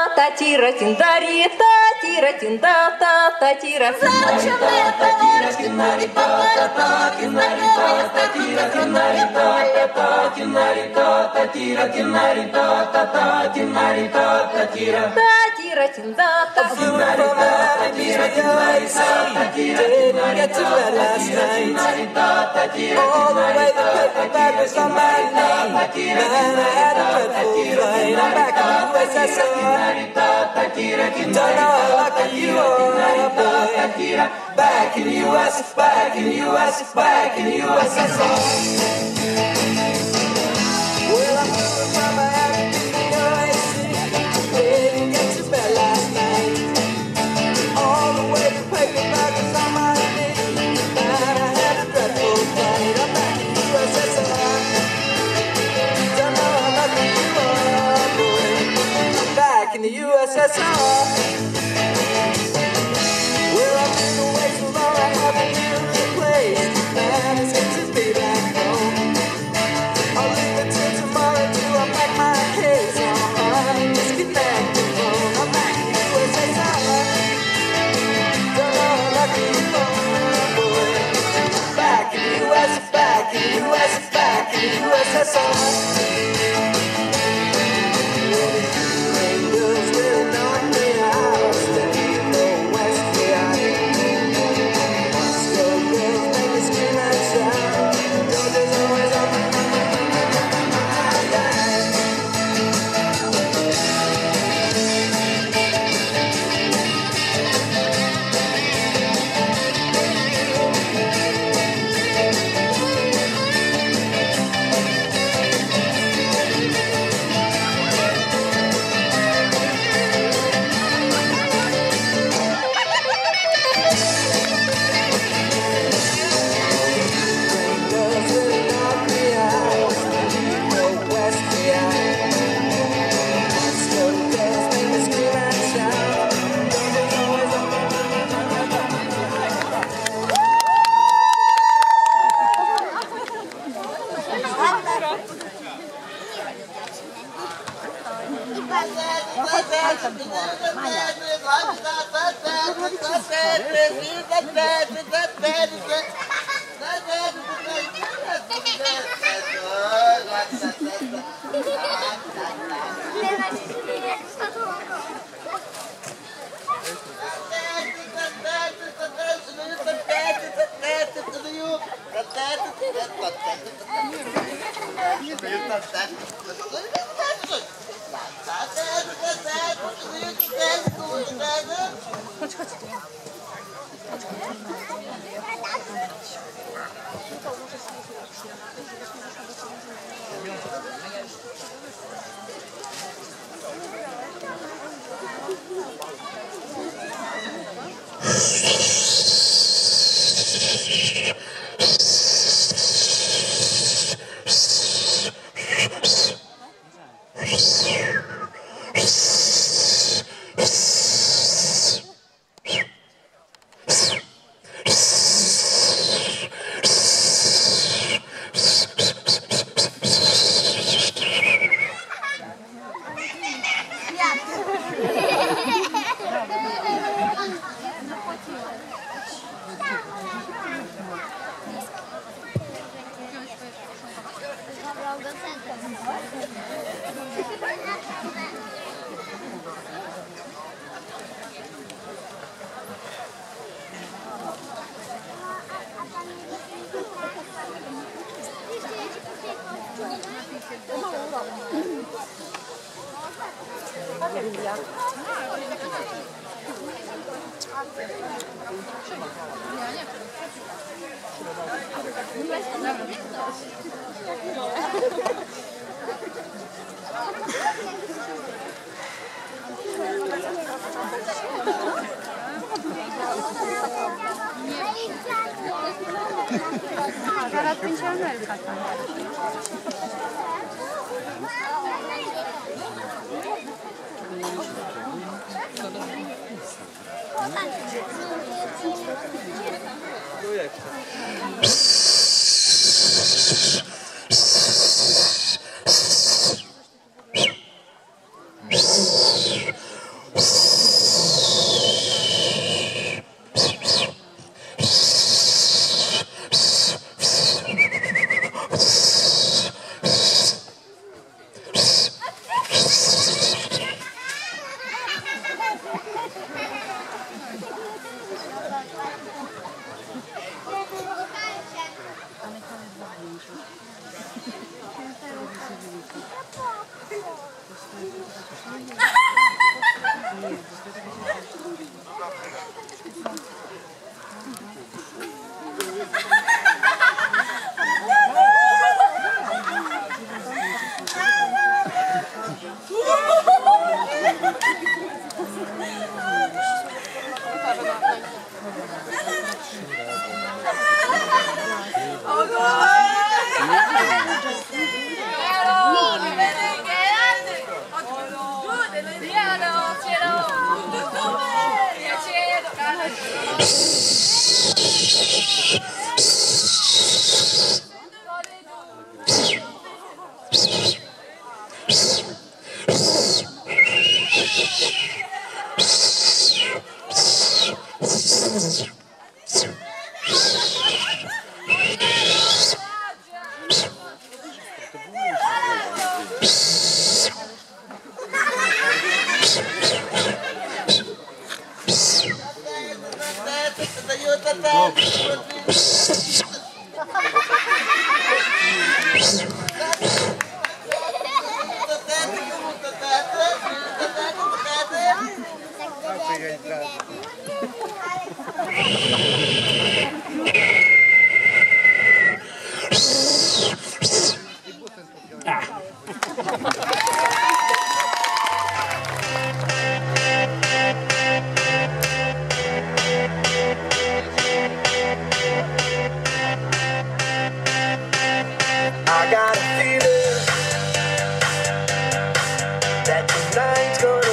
татира тиндари, татира тиндата, татира. Зачем это кинари та та кинари та татира кинари та та кинари та татира кинари та та кинари та татира. Татира тиндата. Kinari ta tatira kinari sa tatira kinari ta tatira kinari ta tatira kinari ta tatira kinari ta tatira kinari ta tatira kinari ta tatira kinari ta tatira. Back in the US, back in the US, back in the USSR. Well, I'm moving from Miami to New York City. Didn't get to bed last night. All the way to paperback was on my knee. And I had a dreadful flight. I'm back in the USSR. Don't know how lucky you are, boy. I'm back in the USSR. Well, I've been away so long, I haven't been replaced. Man, it's good to be back home. I'll leave it till tomorrow to unpack my case. Disconnect the phone. I'm back in the USSR. Don't know how lucky you are, boy. Back in the US, back in the US, back in the USSR. Angels will knock me out. Steady the West behind. Still girls make me scream and shout. Georgia's always on my mind. Girls will knock me out. Steady the West behind. Still girls make me scream and shout. Georgia's always on my Teraz pensionerka tam. I got a feeling that tonight's gonna